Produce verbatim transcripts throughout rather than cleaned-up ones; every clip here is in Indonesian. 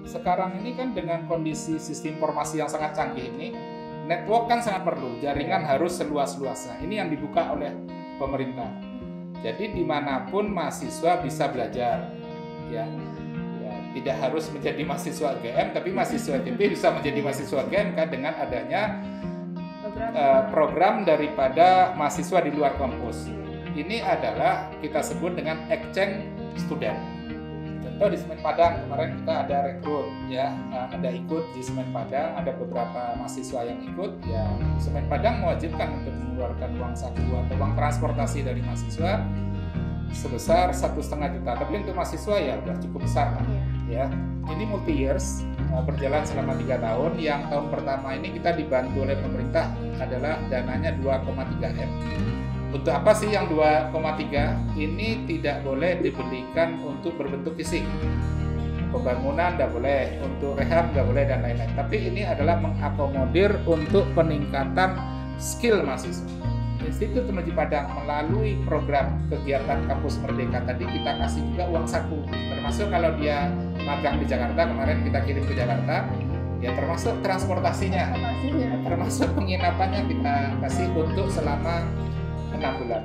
sekarang ini kan dengan kondisi sistem informasi yang sangat canggih ini, network kan sangat perlu, jaringan harus seluas-luasnya. Ini yang dibuka oleh pemerintah. Jadi dimanapun mahasiswa bisa belajar, ya, ya tidak harus menjadi mahasiswa U G M, tapi mahasiswa I T B bisa menjadi mahasiswa U G M kan dengan adanya program, uh, program daripada mahasiswa di luar kampus. Ini adalah kita sebut dengan exchange student. Contoh di Semen Padang kemarin kita ada rekrut, ya, ada ikut di Semen Padang, ada beberapa mahasiswa yang ikut, ya. Semen Padang mewajibkan untuk mengeluarkan uang saku atau uang transportasi dari mahasiswa sebesar satu setengah juta. Tapi untuk mahasiswa ya udah cukup besar, lah, ya. Ini multi years, berjalan selama tiga tahun. Yang tahun pertama ini kita dibantu oleh pemerintah adalah dananya dua koma tiga M. Untuk apa sih yang dua koma tiga? Ini tidak boleh dibelikan untuk berbentuk fisik. Pembangunan tidak boleh, untuk rehab tidak boleh, dan lain-lain. Tapi ini adalah mengakomodir untuk peningkatan skill mahasiswa. Institut Teknologi Padang melalui program kegiatan Kampus Merdeka tadi kita kasih juga uang saku. Termasuk kalau dia magang di Jakarta, kemarin kita kirim ke Jakarta, ya termasuk transportasinya, termasuk penginapannya kita kasih untuk selama enam bulan.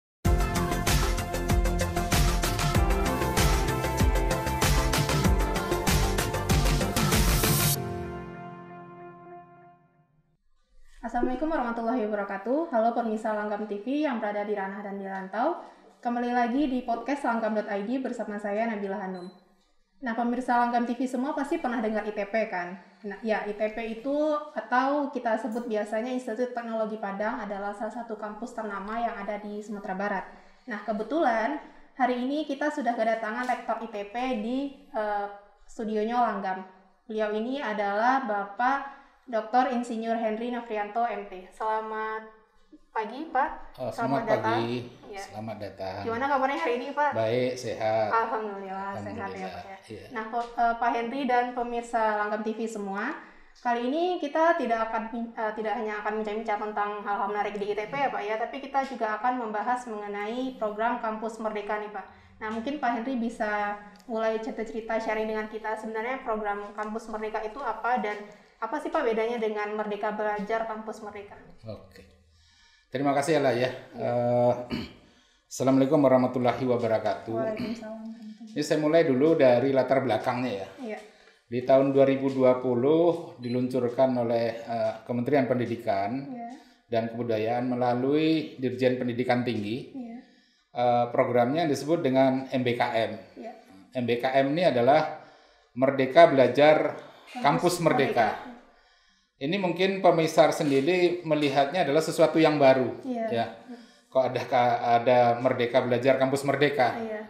Assalamualaikum warahmatullahi wabarakatuh. Halo pemirsa Langgam T V yang berada di ranah dan di rantau. Kembali lagi di podcast langgam dot I D bersama saya Nabila Hanum. Nah, pemirsa Langgam T V semua pasti pernah dengar I T P kan? Nah, ya I T P itu atau kita sebut biasanya Institut Teknologi Padang adalah salah satu kampus ternama yang ada di Sumatera Barat. Nah, kebetulan hari ini kita sudah kedatangan rektor I T P di uh, studionya Langgam. Beliau ini adalah Bapak Doktor Insinyur Henry Nofrianto M T. Selamat pagi, Pak. Oh, selamat, selamat datang. Pagi. Ya. Selamat datang. Gimana kabarnya hari ini, Pak? Baik, sehat. Alhamdulillah, Alhamdulillah. Sehat ya, Pak. Ya. Iya. Nah, Pak Henry dan pemirsa Langgam T V semua, kali ini kita tidak akan uh, tidak hanya akan bincang-bincang tentang hal-hal menarik di I T P ya, Pak ya, tapi kita juga akan membahas mengenai program Kampus Merdeka nih, Pak. Nah, mungkin Pak Henry bisa mulai cerita-cerita sharing dengan kita sebenarnya program Kampus Merdeka itu apa dan apa sih Pak bedanya dengan Merdeka Belajar Kampus Merdeka? Oke, terima kasih Ella ya. ya. Uh, Assalamualaikum warahmatullahi wabarakatuh. Waalaikumsalam. Ini saya mulai dulu dari latar belakangnya ya. ya. Di tahun dua ribu dua puluh diluncurkan oleh uh, Kementerian Pendidikan ya. dan Kebudayaan melalui Dirjen Pendidikan Tinggi. Ya. Uh, programnya disebut dengan M B K M. Ya. M B K M ini adalah Merdeka Belajar Kampus, Kampus Merdeka. Merdeka. Ini mungkin pemirsa sendiri melihatnya adalah sesuatu yang baru, iya. ya. Kok ada ada Merdeka Belajar Kampus Merdeka? Iya.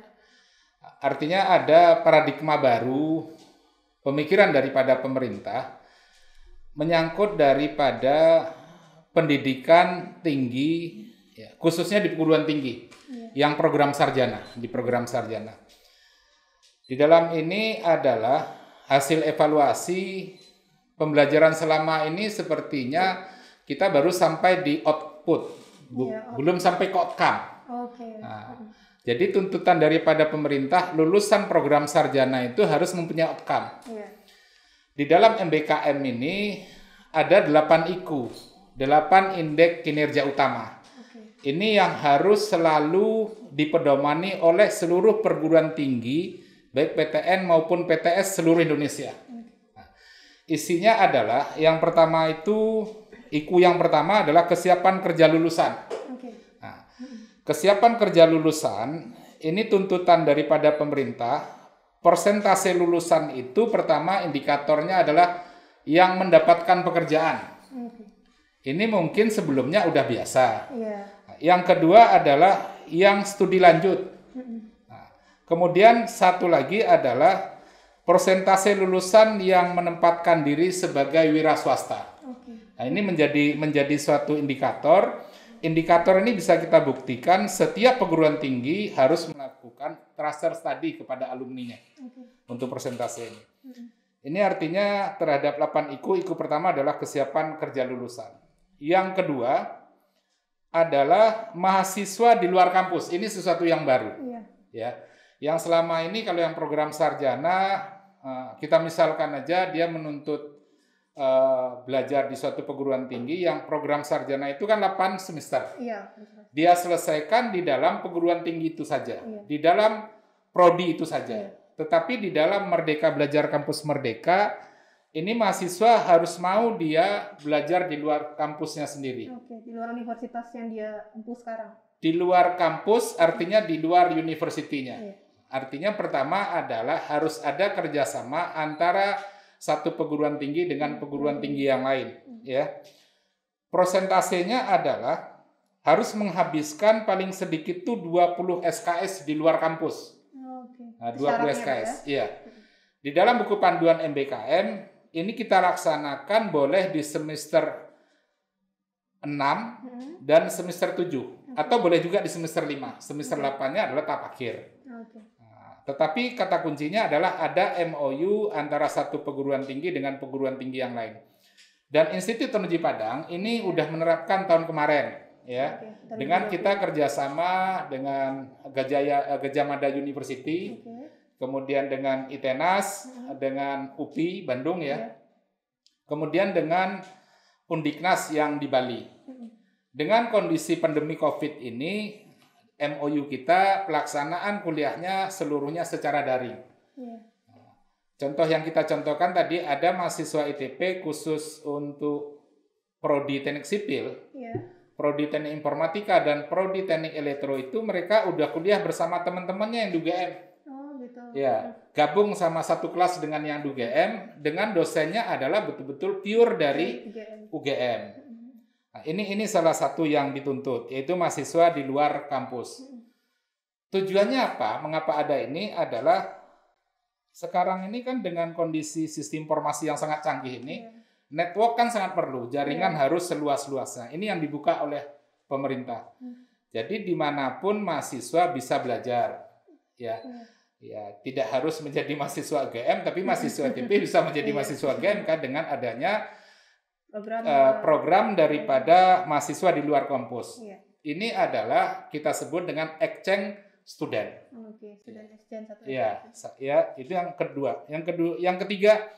Artinya ada paradigma baru, pemikiran daripada pemerintah menyangkut daripada pendidikan tinggi, ya, khususnya di perguruan tinggi, iya. yang program sarjana, di program sarjana. Di dalam ini adalah hasil evaluasi pembelajaran selama ini sepertinya kita baru sampai di output, bu, ya, okay. belum sampai ke outcome. Okay. Nah, jadi tuntutan daripada pemerintah lulusan program sarjana itu harus mempunyai outcome. Ya. Di dalam M B K M ini ada delapan I Q, delapan indeks kinerja utama. Okay. Ini yang harus selalu dipedomani oleh seluruh perguruan tinggi, baik P T N maupun P T S seluruh Indonesia. Isinya adalah yang pertama itu I Q yang pertama adalah kesiapan kerja lulusan. Okay. Nah, kesiapan kerja lulusan ini tuntutan daripada pemerintah. Persentase lulusan itu pertama indikatornya adalah yang mendapatkan pekerjaan. Okay. Ini mungkin sebelumnya udah biasa. Yeah. Nah, yang kedua adalah yang studi lanjut. Nah, kemudian satu lagi adalah persentase lulusan yang menempatkan diri sebagai wira swasta. Okay. Nah, ini menjadi menjadi suatu indikator. Indikator ini bisa kita buktikan setiap perguruan tinggi harus melakukan transfer study kepada alumninya. Okay. Untuk persentase ini. Mm-hmm. Ini artinya terhadap delapan I Q, I Q pertama adalah kesiapan kerja lulusan. Yang kedua adalah mahasiswa di luar kampus. Ini sesuatu yang baru. Yeah. Ya. Yang selama ini kalau yang program sarjana uh, kita misalkan aja dia menuntut uh, belajar di suatu perguruan tinggi yang program sarjana itu kan delapan semester. Iya. Dia selesaikan di dalam perguruan tinggi itu saja, iya. di dalam prodi itu saja. Iya. Tetapi di dalam Merdeka Belajar Kampus Merdeka, ini mahasiswa harus mau dia belajar di luar kampusnya sendiri. Oke, di luar universitas yang dia tempuh sekarang. Di luar kampus artinya di luar universitinya. Iya. Artinya pertama adalah harus ada kerjasama antara satu perguruan tinggi dengan perguruan tinggi yang lain. Ya, prosentasenya adalah harus menghabiskan paling sedikit tuh dua puluh S K S di luar kampus. Oke. Nah, dua puluh S K S, ya? iya. Di dalam buku panduan M B K M ini kita laksanakan boleh di semester enam hmm. dan semester tujuh. Okay. Atau boleh juga di semester lima. Semester okay. delapan-nya adalah tahap akhir. Okay. Nah, tetapi kata kuncinya adalah ada M O U antara satu perguruan tinggi dengan perguruan tinggi yang lain. Dan Institut Teknologi Padang ini udah menerapkan tahun kemarin. Ya, okay. dengan kita kerjasama dengan Gajaya, Gajah Mada University, okay. kemudian dengan ITENAS, uh-huh. dengan U P I Bandung ya, yeah. kemudian dengan Undiknas yang di Bali. Uh-huh. Dengan kondisi pandemi COVID ini, M O U kita pelaksanaan kuliahnya seluruhnya secara daring. Yeah. Contoh yang kita contohkan tadi ada mahasiswa I T P khusus untuk prodi teknik sipil. Yeah. Prodi Teknik Informatika dan Prodi Teknik Elektro itu mereka udah kuliah bersama teman-temannya yang di U G M. Oh, gitu. Ya, gabung sama satu kelas dengan yang di U G M, dengan dosennya adalah betul-betul pure dari U G M. Nah, ini ini salah satu yang dituntut, yaitu mahasiswa di luar kampus. Tujuannya apa? Mengapa ada ini adalah sekarang ini kan dengan kondisi sistem informasi yang sangat canggih ini, yeah. network kan sangat perlu, jaringan yeah. harus seluas-luasnya. Ini yang dibuka oleh pemerintah. Hmm. Jadi dimanapun mahasiswa bisa belajar, ya, yeah. ya tidak harus menjadi mahasiswa U G M, tapi mahasiswa I T P bisa menjadi mahasiswa U G M kan dengan adanya program, uh, program daripada mahasiswa di luar kampus. Yeah. Ini adalah kita sebut dengan exchange student. Oke, student exchange satu. Ya, ya itu yang kedua. Yang kedua, yang ketiga.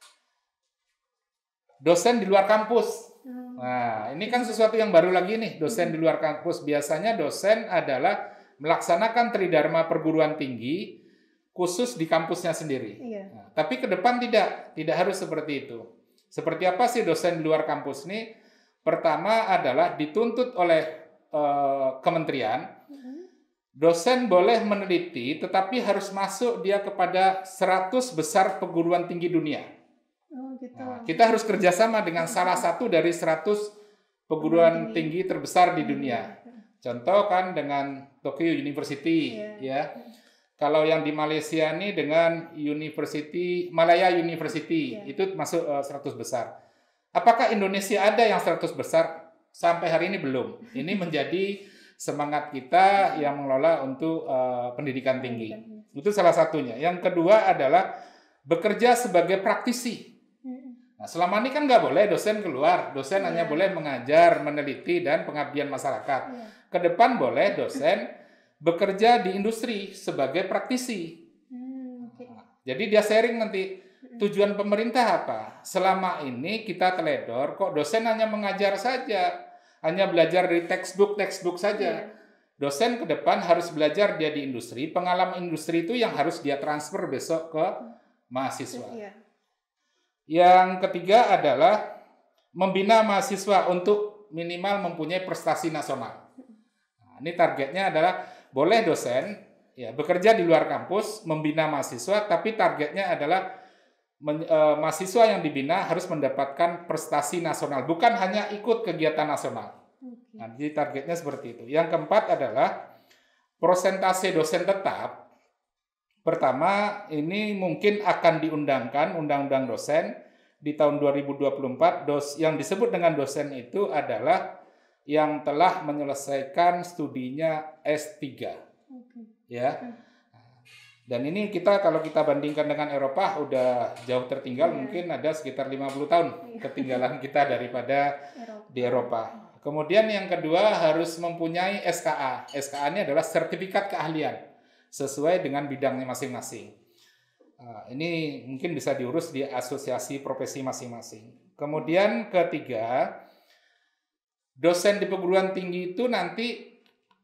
Dosen di luar kampus. Hmm. Nah, ini kan sesuatu yang baru lagi nih, dosen hmm. di luar kampus. Biasanya dosen adalah melaksanakan tridharma perguruan tinggi khusus di kampusnya sendiri. Iya. Nah, tapi ke depan tidak, tidak harus seperti itu. Seperti apa sih dosen di luar kampus ini? Pertama adalah dituntut oleh uh, kementerian. Hmm. Dosen boleh meneliti, tetapi harus masuk dia kepada seratus besar perguruan tinggi dunia. Gitu. Nah, kita harus kerjasama dengan salah satu dari seratus perguruan tinggi terbesar di dunia. Contoh kan dengan Tokyo University, yeah. ya. Kalau yang di Malaysia ini dengan University Malaya University, yeah. itu masuk uh, seratus besar. Apakah Indonesia ada yang seratus besar? Sampai hari ini belum. Ini menjadi semangat kita yang mengelola untuk uh, pendidikan tinggi. Itu salah satunya. Yang kedua adalah bekerja sebagai praktisi. Nah, selama ini kan nggak boleh dosen keluar, dosen yeah. hanya boleh mengajar, meneliti, dan pengabdian masyarakat. Yeah. Ke depan boleh dosen bekerja di industri sebagai praktisi. Hmm, okay. Nah, jadi dia sharing nanti tujuan pemerintah apa. Selama ini kita teledor, kok dosen hanya mengajar saja, hanya belajar dari textbook textbook saja. Yeah. Dosen ke depan harus belajar dia di industri, pengalaman industri itu yang harus dia transfer besok ke mahasiswa. Yeah. Yang ketiga adalah membina mahasiswa untuk minimal mempunyai prestasi nasional. Nah, ini targetnya adalah boleh dosen ya bekerja di luar kampus membina mahasiswa, tapi targetnya adalah men, e, mahasiswa yang dibina harus mendapatkan prestasi nasional, bukan hanya ikut kegiatan nasional. Okay. Nah, jadi targetnya seperti itu. Yang keempat adalah persentase dosen tetap. Pertama, ini mungkin akan diundangkan Undang-Undang Dosen di tahun dua ribu dua puluh empat. Dos, yang disebut dengan dosen itu adalah yang telah menyelesaikan studinya S tiga. Okay. Ya. Dan ini kita kalau kita bandingkan dengan Eropa udah jauh tertinggal, yeah. mungkin ada sekitar lima puluh tahun ketinggalan kita daripada Eropa. Di Eropa. Kemudian yang kedua harus mempunyai S K A. S K A ini adalah sertifikat keahlian sesuai dengan bidangnya masing-masing. Nah, ini mungkin bisa diurus di asosiasi profesi masing-masing. Kemudian ketiga, dosen di perguruan tinggi itu nanti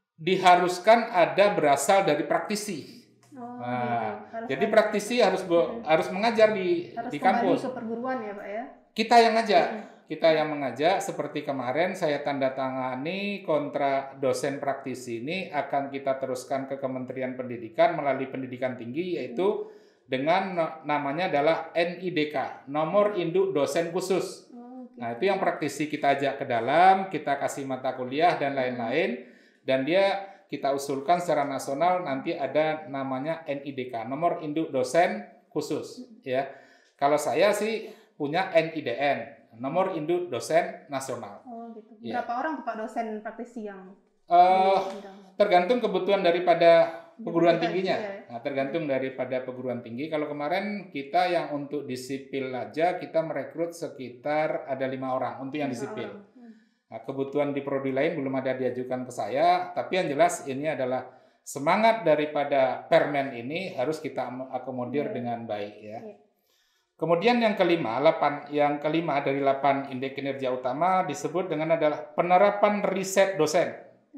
diharuskan ada berasal dari praktisi. Oh, nah, gitu. Jadi praktisi harus be, harus mengajar di harus di kampus. Harus ke perguruan ya, Pak ya? Kita yang ngajak. Hmm. Kita yang mengajak, seperti kemarin saya tanda tangani kontrak dosen praktisi ini akan kita teruskan ke Kementerian Pendidikan melalui pendidikan tinggi, yaitu dengan namanya adalah N I D K, nomor induk dosen khusus. Nah, itu yang praktisi kita ajak ke dalam, kita kasih mata kuliah dan lain-lain, dan dia kita usulkan secara nasional nanti ada namanya N I D K, nomor induk dosen khusus. Ya, kalau saya sih punya N I D N, nomor induk dosen nasional. Oh, gitu. Berapa ya. orang Pak dosen praktisi yang? Uh, tergantung kebutuhan daripada perguruan tingginya. Nah, tergantung daripada perguruan tinggi. Kalau kemarin kita yang untuk di sipil aja kita merekrut sekitar ada lima orang untuk yang di sipil. Nah, kebutuhan di prodi lain belum ada diajukan ke saya, tapi yang jelas ini adalah semangat daripada Permen ini harus kita akomodir yeah. dengan baik ya. Yeah. Kemudian yang kelima, delapan, yang kelima dari delapan indeks kinerja utama disebut dengan adalah penerapan riset dosen.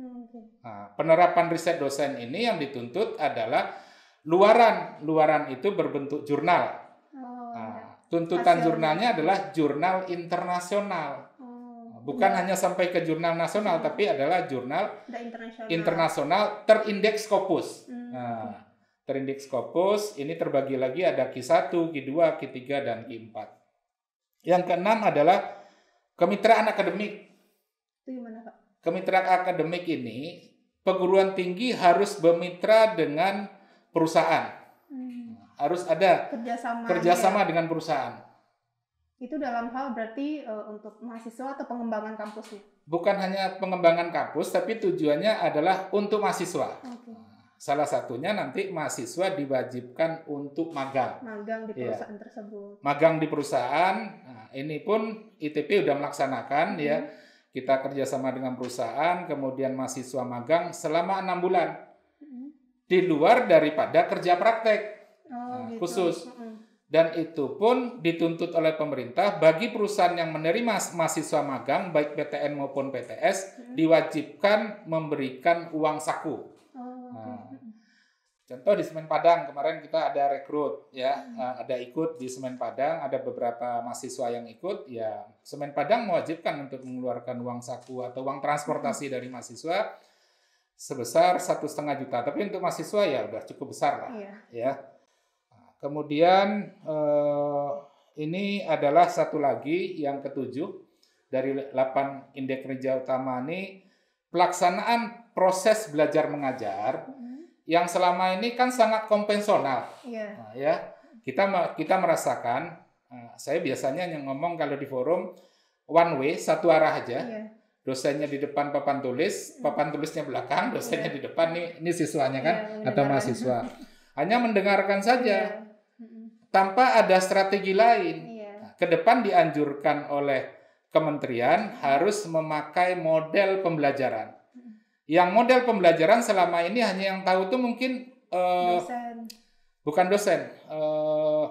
Nah, penerapan riset dosen ini yang dituntut adalah luaran. Luaran itu berbentuk jurnal. Oh, nah, tuntutan hasilnya. Jurnalnya adalah jurnal internasional. Oh, Bukan ya. hanya sampai ke jurnal nasional, hmm. tapi adalah jurnal internasional. internasional terindeks Scopus. Hmm. Nah, terindeks Scopus ini terbagi lagi ada Q satu, Q dua, Q tiga, dan Q empat. Yang keenam adalah kemitraan akademik. Itu gimana, Pak? Kemitraan akademik ini perguruan tinggi harus bermitra dengan perusahaan. Hmm. Harus ada kerjasama, kerjasama ya. dengan perusahaan. Itu dalam hal berarti uh, untuk mahasiswa atau pengembangan kampusnya? Bukan hanya pengembangan kampus, tapi tujuannya adalah untuk mahasiswa. Okay. Salah satunya nanti mahasiswa diwajibkan untuk magang. Magang di perusahaan ya. tersebut. Magang di perusahaan. Nah, ini pun I T P sudah melaksanakan hmm. ya. Kita kerjasama dengan perusahaan, kemudian mahasiswa magang selama enam bulan. Hmm. Di luar daripada kerja praktek oh, nah, gitu. khusus. Hmm. Dan itu pun dituntut oleh pemerintah bagi perusahaan yang menerima mahasiswa magang, baik P T N maupun P T S, hmm. diwajibkan memberikan uang saku. Nah, contoh di Semen Padang kemarin kita ada rekrut ya, hmm. ada ikut di Semen Padang, ada beberapa mahasiswa yang ikut ya. Semen Padang mewajibkan untuk mengeluarkan uang saku atau uang transportasi hmm. dari mahasiswa sebesar satu setengah juta. Tapi untuk mahasiswa ya udah cukup besar lah yeah. ya. Nah, kemudian eh, ini adalah satu lagi yang ketujuh dari delapan indeks kinerja utama ini, pelaksanaan proses belajar mengajar mm-hmm. yang selama ini kan sangat konvensional. Yeah. Nah, ya, kita kita merasakan, uh, saya biasanya yang ngomong kalau di forum one way, satu arah aja. Yeah. Dosennya di depan papan tulis, papan tulisnya belakang, dosennya yeah. di depan nih ini siswanya kan yeah, atau mahasiswa. Hanya mendengarkan saja. Yeah. Mm-hmm. Tanpa ada strategi lain. Yeah. Nah, ke depan dianjurkan oleh kementerian harus memakai model pembelajaran. Yang model pembelajaran selama ini hanya yang tahu itu mungkin uh, dosen. bukan dosen, uh,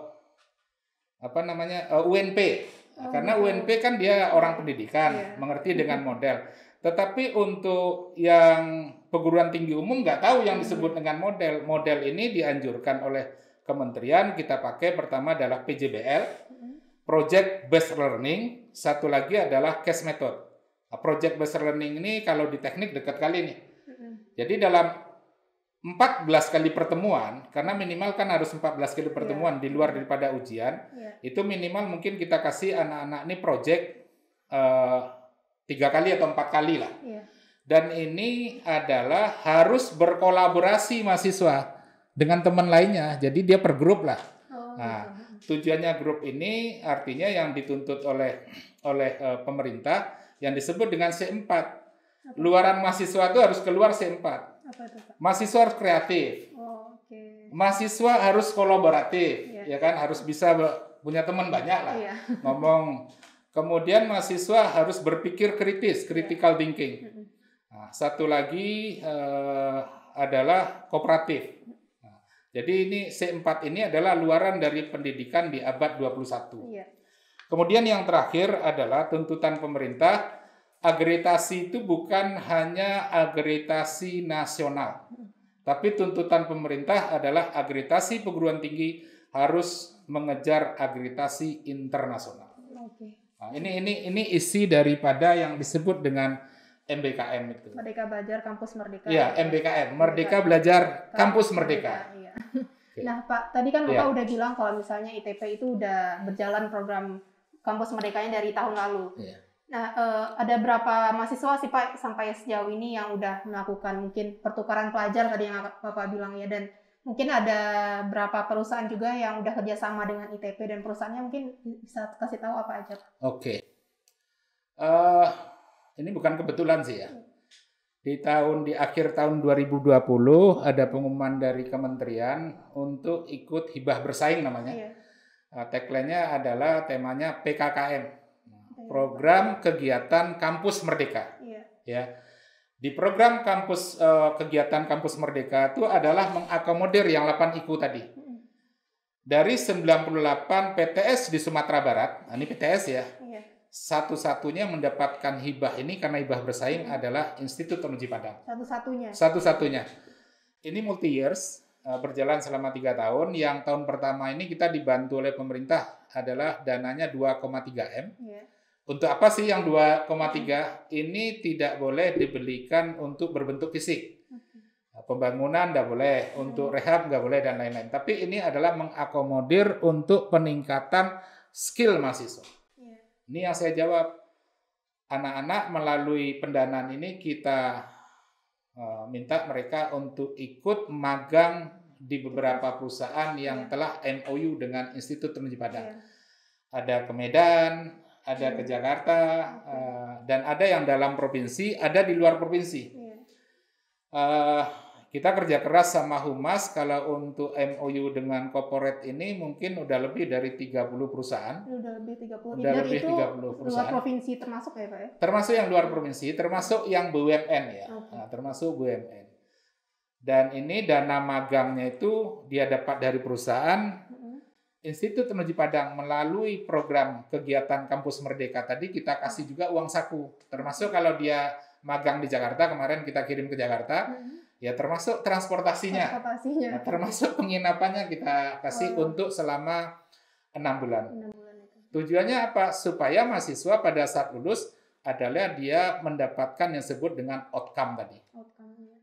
apa namanya uh, U N P, oh, karena betul. U N P kan dia orang pendidikan, yeah. mengerti dengan model. Tetapi untuk yang perguruan tinggi umum nggak tahu yang disebut dengan model. Model ini dianjurkan oleh kementerian kita pakai pertama adalah P J B L, Project Based Learning, satu lagi adalah case method. Project based learning ini kalau di teknik dekat kali nih. Mm-hmm. Jadi dalam empat belas kali pertemuan, karena minimal kan harus empat belas kali pertemuan yeah. di luar daripada ujian, yeah. itu minimal mungkin kita kasih anak-anak ini project uh, tiga kali atau empat kali lah. Yeah. Dan ini adalah harus berkolaborasi mahasiswa dengan teman lainnya, jadi dia per grup lah. Oh, nah, gitu. Tujuannya grup ini artinya yang dituntut oleh oleh uh, pemerintah yang disebut dengan C empat. Apa? Luaran mahasiswa itu harus keluar C empat. Apa itu, Pak? Mahasiswa harus kreatif. Oh, okay. Mahasiswa harus kolaboratif, yeah. ya kan? Harus bisa punya teman banyak lah. Yeah. Ngomong. Kemudian mahasiswa harus berpikir kritis, critical yeah. thinking. Nah, satu lagi uh, adalah kooperatif. Nah, Jadi ini C empat ini adalah luaran dari pendidikan di abad dua puluh satu. Iya. Kemudian yang terakhir adalah tuntutan pemerintah, akreditasi itu bukan hanya akreditasi nasional, tapi tuntutan pemerintah adalah akreditasi perguruan tinggi harus mengejar akreditasi internasional. Oke. Nah, ini ini ini isi daripada yang disebut dengan M B K M itu. Merdeka Belajar Kampus Merdeka. Iya, M B K M, Merdeka Belajar Kampus Merdeka. Merdeka. Iya. Nah, Pak, tadi kan Bapak Ya. udah bilang kalau misalnya I T P itu udah berjalan program Kampus Merdekanya dari tahun lalu. Ya. Nah, eh, ada berapa mahasiswa sih Pak sampai sejauh ini yang udah melakukan mungkin pertukaran pelajar tadi yang Bapak bilang ya, dan mungkin ada berapa perusahaan juga yang udah kerjasama dengan I T P dan perusahaannya mungkin bisa kasih tahu apa aja Pak? Oke. Uh, ini bukan kebetulan sih ya. Di tahun di akhir tahun dua ribu dua puluh ada pengumuman dari kementerian untuk ikut hibah bersaing namanya. Iya. Uh, tagline-nya adalah temanya P K K M. Program Kegiatan Kampus Merdeka. Iya. Ya. Di program kampus uh, kegiatan Kampus Merdeka itu adalah mengakomodir yang delapan I K U tadi. Dari sembilan puluh delapan P T S di Sumatera Barat, nah ini P T S ya. Iya. Satu-satunya mendapatkan hibah ini karena hibah bersaing hmm. adalah Institut Teknologi Padang. Satu-satunya. Satu-satunya. Ini multi years, uh, berjalan selama tiga tahun. Yang tahun pertama ini kita dibantu oleh pemerintah adalah dananya dua koma tiga M. Iya. Untuk apa sih yang dua koma tiga? Ini tidak boleh dibelikan untuk berbentuk fisik. Pembangunan tidak boleh, untuk rehab nggak boleh, dan lain-lain. Tapi ini adalah mengakomodir untuk peningkatan skill mahasiswa. Ini yang saya jawab. Anak-anak melalui pendanaan ini kita uh, minta mereka untuk ikut magang di beberapa perusahaan yang telah M O U dengan Institut Teknologi Padang. Ada ke Medan, ada ke Jakarta, uh, dan ada yang dalam provinsi, ada di luar provinsi. Uh, kita kerja keras sama Humas. Kalau untuk M O U dengan corporate ini mungkin udah lebih dari tiga puluh perusahaan. Udah lebih tiga puluh. Udah lebih itu tiga puluh perusahaan. Luar provinsi termasuk ya Pak ya? Termasuk yang luar provinsi, termasuk yang B U M N ya. Okay. Nah, termasuk B U M N. Dan ini dana magangnya itu dia dapat dari perusahaan. Institut Teknologi Padang melalui program kegiatan Kampus Merdeka tadi kita kasih juga uang saku. Termasuk kalau dia magang di Jakarta, kemarin kita kirim ke Jakarta, hmm. ya termasuk transportasinya, transportasinya. Nah, termasuk penginapannya kita kasih oh. untuk selama enam bulan. enam bulan itu. Tujuannya apa? Supaya mahasiswa pada saat lulus adalah dia mendapatkan yang disebut dengan outcome tadi. Outcome-nya.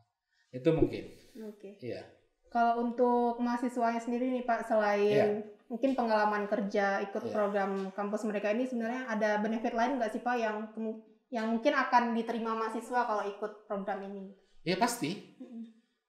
Itu mungkin. Oke. Iya. Kalau untuk mahasiswanya sendiri nih Pak, selain yeah. mungkin pengalaman kerja ikut yeah. program kampus mereka ini, sebenarnya ada benefit lain nggak sih Pak yang yang mungkin akan diterima mahasiswa kalau ikut program ini? Ya pasti. Mm-hmm.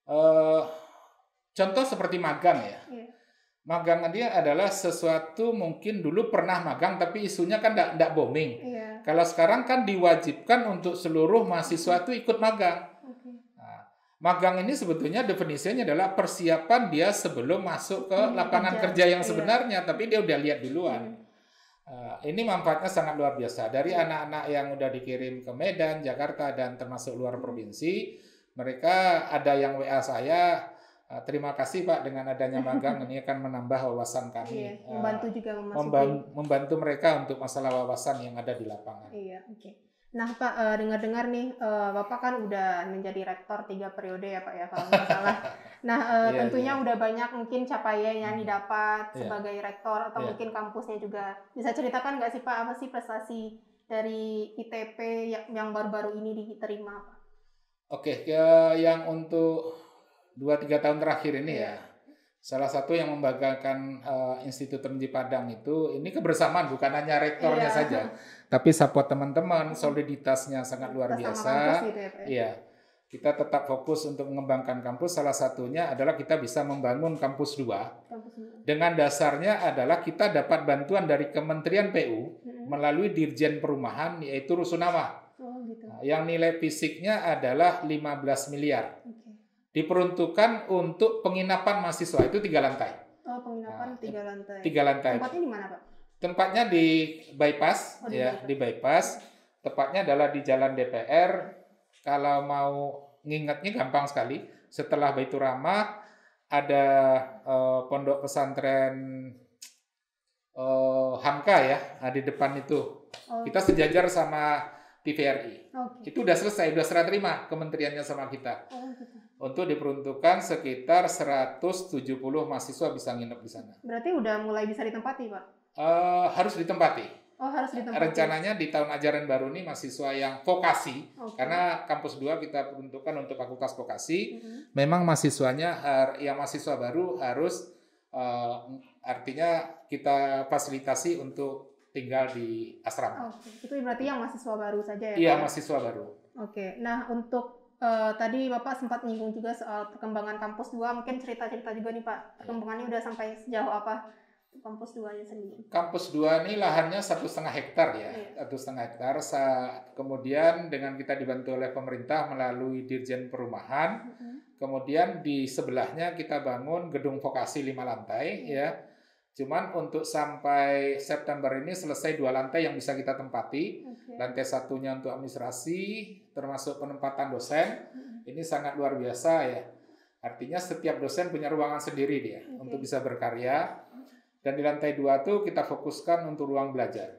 Uh, contoh seperti magang ya. Yeah. Magang dia adalah sesuatu mungkin dulu pernah magang tapi isunya kan tidak booming. Yeah. Kalau sekarang kan diwajibkan untuk seluruh mahasiswa itu ikut magang. Magang ini sebetulnya definisinya adalah persiapan dia sebelum masuk ke lapangan kerja, kerja yang sebenarnya, iya. tapi dia udah lihat duluan. Hmm. Uh, ini manfaatnya sangat luar biasa. Dari anak-anak yang udah dikirim ke Medan, Jakarta, dan termasuk luar provinsi, mereka ada yang W A saya, uh, terima kasih Pak dengan adanya magang, ini akan menambah wawasan kami. Iya, membantu juga memasuki. Membantu, membantu mereka untuk masalah wawasan yang ada di lapangan. Iya, oke. Okay. Nah Pak, uh, dengar-dengar nih, uh, Bapak kan udah menjadi rektor tiga periode ya Pak ya, kalau nggak salah. Nah uh, yeah, tentunya yeah. udah banyak mungkin capaian yang didapat yeah. sebagai rektor, atau yeah. mungkin kampusnya juga. Bisa ceritakan nggak sih Pak, apa sih prestasi dari I T P yang, yang baru-baru ini diterima Pak? Oke, okay, yang untuk dua tiga tahun terakhir ini yeah. ya, salah satu yang membanggakan uh, Institut Teknologi Padang itu, ini kebersamaan bukan hanya rektornya yeah. saja, tapi support teman-teman, soliditasnya sangat luar biasa. Gitu ya, Pak? Iya, kita tetap fokus untuk mengembangkan kampus. Salah satunya adalah kita bisa membangun kampus dua. Kampus dua. Dengan dasarnya adalah kita dapat bantuan dari Kementerian P U hmm. melalui Dirjen Perumahan, yaitu Rusunawa. Oh, gitu. Nah, yang nilai fisiknya adalah lima belas miliar. Okay. Diperuntukkan untuk penginapan mahasiswa, itu tiga lantai. Oh, penginapan nah, tiga lantai. Tiga lantai. Tempatnya di mana Pak? Tempatnya di bypass, oh, di ya bypass. di bypass. Tepatnya adalah di Jalan D P R. Kalau mau ngingetnya gampang sekali. Setelah Baitur Rahmah, ada uh, pondok pesantren uh, Hamka ya, nah, di depan itu. Oh. Kita sejajar sama T V R I. Okay. Itu udah selesai, udah serah terima kementeriannya sama kita. Oh, gitu. Untuk diperuntukkan sekitar seratus tujuh puluh mahasiswa bisa nginep di sana. Berarti udah mulai bisa ditempati, Pak? Uh, harus ditempati. Oh, harus ditempati. Rencananya di tahun ajaran baru ini mahasiswa yang vokasi, okay. Karena kampus dua kita peruntukkan untuk fakultas vokasi, mm-hmm. Memang mahasiswanya, yang mahasiswa baru harus, uh, artinya kita fasilitasi untuk tinggal di asrama. Okay. Itu berarti yang mahasiswa baru saja ya? Iya, mahasiswa baru. Oke, okay. Nah untuk uh, tadi Bapak sempat menyinggung juga soal perkembangan kampus dua, mungkin cerita-cerita juga nih Pak, perkembangannya udah sampai sejauh apa? Kampus dua nya sendiri. Kampus dua ini lahannya satu setengah hektar ya, iya. satu setengah hektar. Kemudian dengan kita dibantu oleh pemerintah melalui Dirjen Perumahan. Mm-hmm. Kemudian di sebelahnya kita bangun gedung vokasi lima lantai, mm-hmm. ya. Cuman untuk sampai September ini selesai dua lantai yang bisa kita tempati. Okay. Lantai satunya untuk administrasi, termasuk penempatan dosen. Mm-hmm. Ini sangat luar biasa ya. Artinya setiap dosen punya ruangan sendiri dia, okay. Untuk bisa berkarya. Dan di lantai dua tuh kita fokuskan untuk ruang belajar.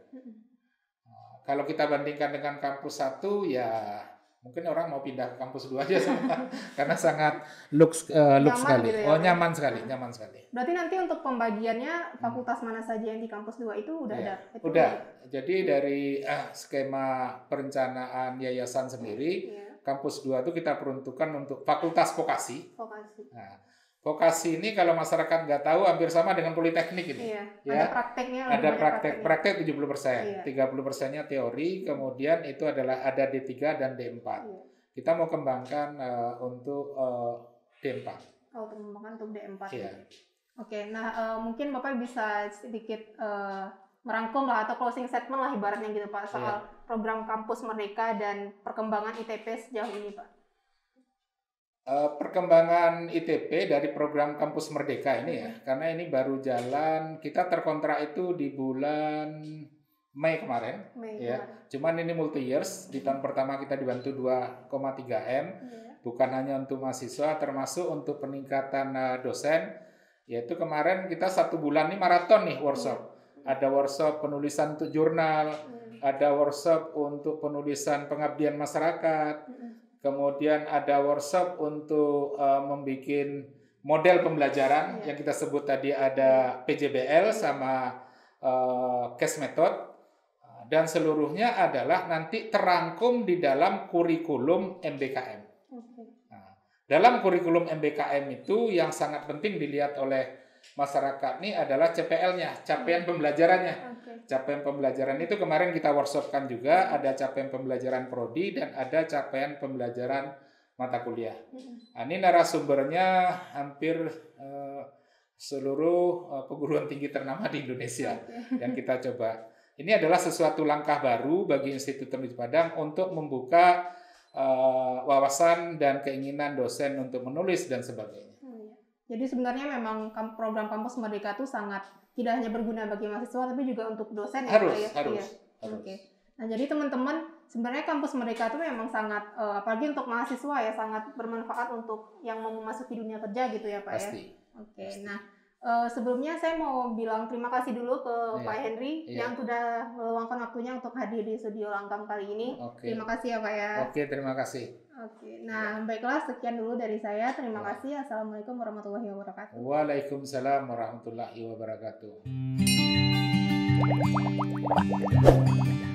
Nah, kalau kita bandingkan dengan kampus satu, ya mungkin orang mau pindah ke kampus dua aja sama, karena sangat lux, uh, lux sekali. Gitu ya, oh nyaman sekali, nyaman sekali. Berarti nanti untuk pembagiannya fakultas hmm. mana saja yang di kampus dua itu udah ya, ada? Itu udah. Ya? Jadi dari uh, skema perencanaan yayasan sendiri, ya. Kampus dua itu kita peruntukkan untuk fakultas vokasi. Vokasi. Nah, vokasi ini kalau masyarakat nggak tahu hampir sama dengan politeknik ini. Iya, ya. Ada prakteknya. Ada praktek, praktek tujuh puluh persen. Iya. tiga puluh persennya teori, kemudian itu adalah ada D tiga dan D empat. Iya. Kita mau kembangkan uh, untuk uh, D empat. Oh, kembangkan untuk D empat. Iya. Oke, nah uh, mungkin Bapak bisa sedikit uh, merangkum lah atau closing statement lah ibaratnya gitu Pak soal iya. Program Kampus Merdeka dan perkembangan I T P sejauh ini Pak. Uh, perkembangan I T P dari program Kampus Merdeka ini ya, karena ini baru jalan, kita terkontrak itu di bulan Mei kemarin, Mei, ya. Kemarin. Cuman ini multi years, di tahun pertama kita dibantu dua koma tiga M, yeah. Bukan hanya untuk mahasiswa, termasuk untuk peningkatan uh, dosen, yaitu kemarin kita satu bulan ini maraton nih workshop, yeah. Ada workshop penulisan untuk jurnal, yeah. Ada workshop untuk penulisan pengabdian masyarakat. Yeah. Kemudian ada workshop untuk uh, membuat model pembelajaran yeah. Yang kita sebut tadi ada P J B L sama uh, case method, dan seluruhnya adalah nanti terangkum di dalam kurikulum M B K M. Okay. Nah, dalam kurikulum M B K M itu yang sangat penting dilihat oleh masyarakat ini adalah C P L-nya, capaian pembelajarannya. Okay. Capaian pembelajaran itu kemarin kita workshopkan juga, ada capaian pembelajaran prodi dan ada capaian pembelajaran mata kuliah. Nah, ini narasumbernya hampir uh, seluruh uh, perguruan tinggi ternama di Indonesia. Okay. Yang kita coba. Ini adalah sesuatu langkah baru bagi Institut Teknologi Padang untuk membuka uh, wawasan dan keinginan dosen untuk menulis dan sebagainya. Jadi sebenarnya memang program Kampus Merdeka itu sangat tidak hanya berguna bagi mahasiswa tapi juga untuk dosen harus, ya, harus, ya. harus. Oke. Nah jadi teman-teman sebenarnya Kampus Merdeka itu memang sangat uh, apalagi untuk mahasiswa ya sangat bermanfaat untuk yang mau memasuki dunia kerja gitu ya Pak. Pasti. Ya. Oke. Nah uh, sebelumnya saya mau bilang terima kasih dulu ke yeah. Pak Henry yeah. yang sudah meluangkan waktunya untuk hadir di studio Langkam kali ini. Okay. Terima kasih ya Pak ya. Oke, okay, terima kasih. Oke, nah baiklah sekian dulu dari saya. Terima kasih. Assalamualaikum warahmatullahi wabarakatuh. Waalaikumsalam warahmatullahi wabarakatuh.